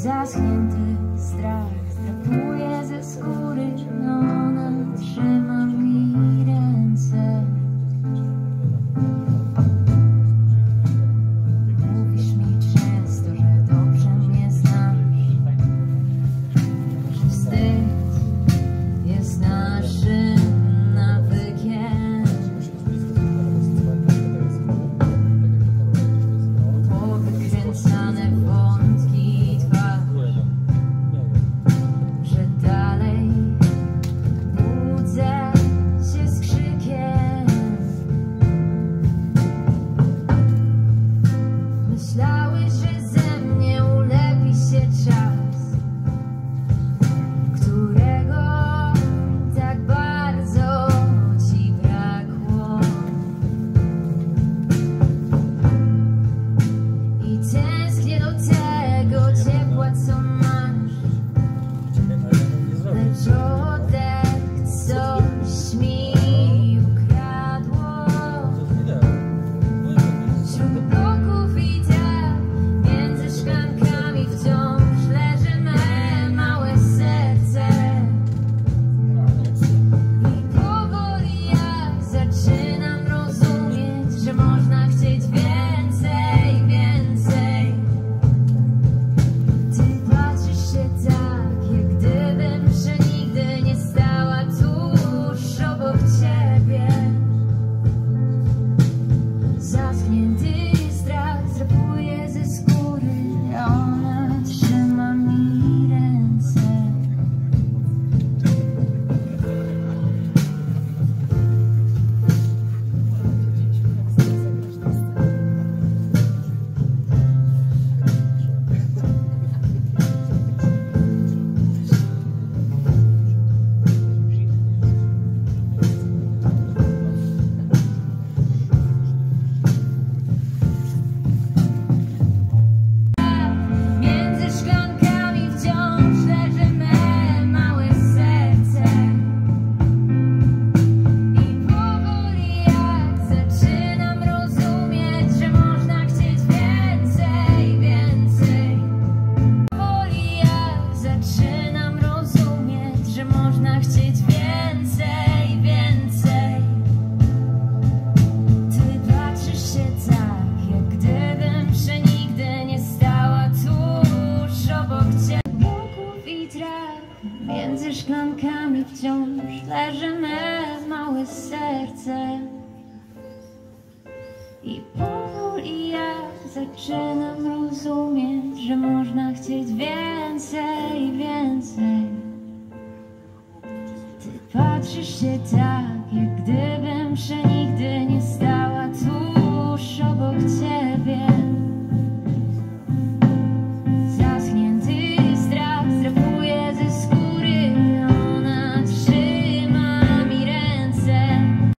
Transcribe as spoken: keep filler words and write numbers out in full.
Zaschnięty strach drapuje ze skóry, ona trzyma mi ręce. Mówisz mi często, że dobrze mnie znasz, że wstyd jest naszym nawykiem. Powykręcane wątki twa, że dalej budzę się z krzykiem. Myślałeś, że ze mnie ulepi się czas, którego tak bardzo ci brakło. I tęsknię do tego ciepła, co masz, lecz oddech coś mi ukradło. Wśród bloków i traw, między szklankami wciąż leży me małe serce. I powoli ja zaczynam rozumieć, że można chcieć więcej, więcej. Ty patrzysz się tak, jak gdybym przenigdy nie stała tuż obok ciebie. Zaschnięty strach drapuje ze skóry, a ona trzyma mi ręce. Między szklankami wciąż leży me małe serce. I powoli jak zaczynam rozumieć, że można chcieć więcej, więcej. Powoli jak zaczynam rozumieć, że można chcieć więcej, więcej. Ty patrzysz się tak, jak gdybym przenigdy nie stała tuż obok ciebie. Bloków i traw, między szklankami wciąż leży me małe serce. I powoli ja zaczynam rozumieć, że można chcieć więcej, więcej. Ty patrzysz się tak, jak gdybym przenigdy nie